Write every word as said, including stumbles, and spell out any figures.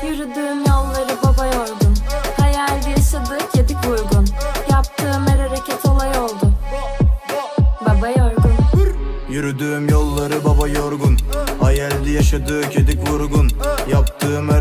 Yürüdüğüm yolları baba yorgun, hayalde yaşadık yedik vurgun. Yaptığım her hareket olay oldu, baba yorgun. Yürüdüğüm yolları baba yorgun, hayalde yaşadık yedik vurgun. Yaptığım